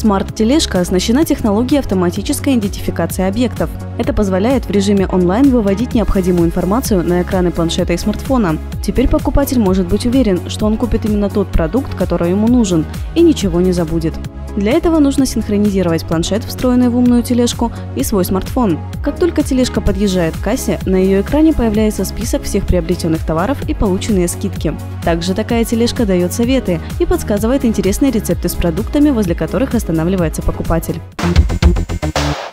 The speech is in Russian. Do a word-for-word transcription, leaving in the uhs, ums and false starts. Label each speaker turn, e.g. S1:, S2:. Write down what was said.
S1: Смарт-тележка оснащена технологией автоматической идентификации объектов. Это позволяет в режиме онлайн выводить необходимую информацию на экраны планшета и смартфона. Теперь покупатель может быть уверен, что он купит именно тот продукт, который ему нужен, и ничего не забудет. Для этого нужно синхронизировать планшет, встроенный в умную тележку, и свой смартфон. Как только тележка подъезжает к кассе, на ее экране появляется список всех приобретенных товаров и полученные скидки. Также такая тележка дает советы и подсказывает интересные рецепты с продуктами, возле которых останавливается покупатель.